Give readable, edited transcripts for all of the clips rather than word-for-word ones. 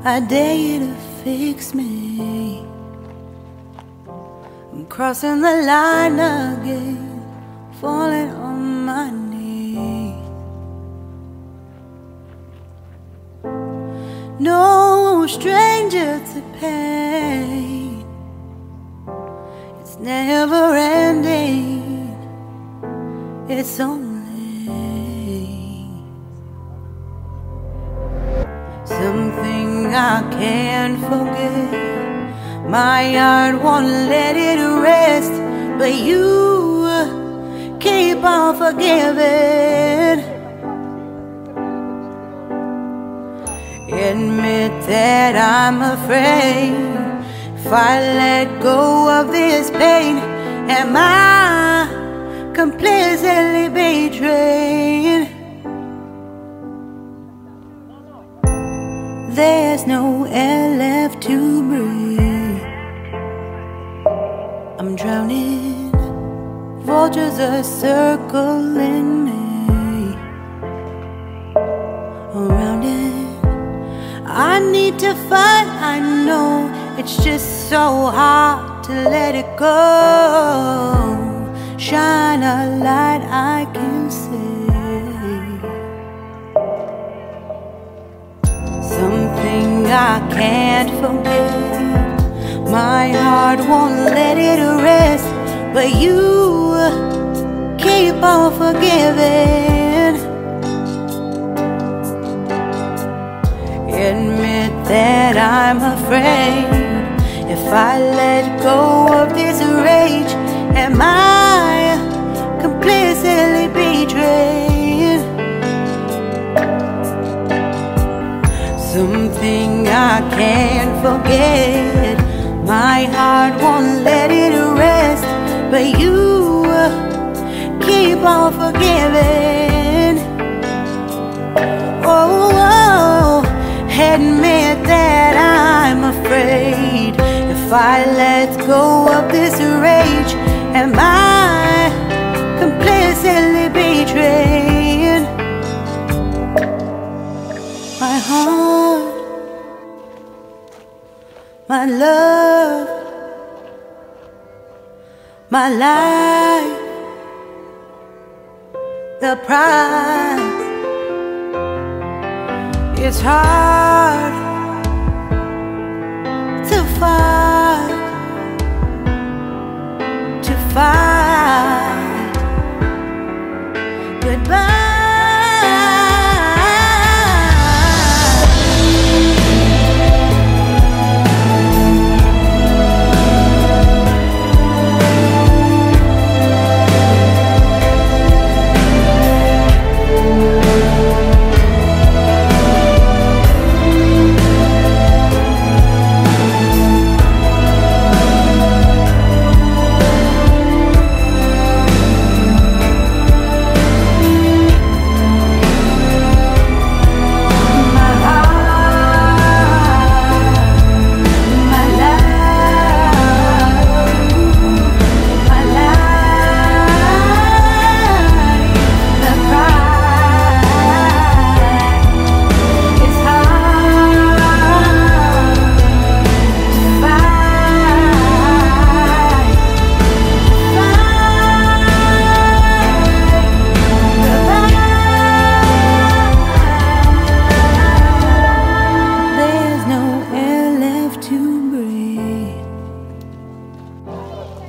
I dare you to fix me. I'm crossing the line again, falling on my knees. No stranger to pain, it's never ending, it's only something I can't forget. My heart won't let it rest, but you keep on forgiving. Admit that I'm afraid. If I let go of this pain, am I completely betrayed? There's no air left to breathe. I'm drowning, vultures are circling me. Around it, I need to fight. I know it's just so hard to let it go. Shine a light I can see. Something I can't forget. My heart won't let it rest, but you keep on forgiving. Admit that I'm afraid. If I let go of this rage, am I completely betrayed? Something I can't forget. My heart won't let it rest, but you keep on forgiving. Oh, admit that I'm afraid. If I let go of this rage, am I completely betrayed? My heart, my love, my life, the price. It's hard to fight, goodbye.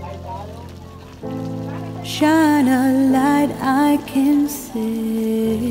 Shine a light I can see.